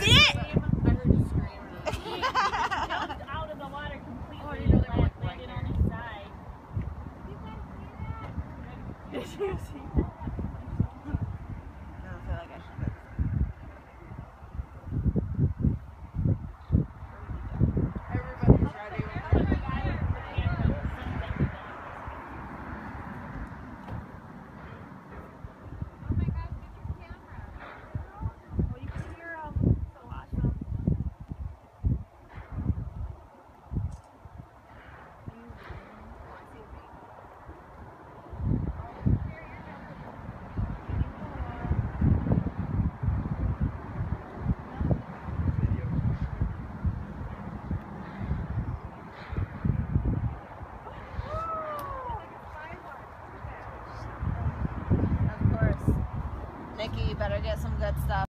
see it? I heard you scream. He jumped out of the water completely and landed on his side. Did you see that? I don't feel like I should. Everybody's ready. Nikki, you better get some good stuff.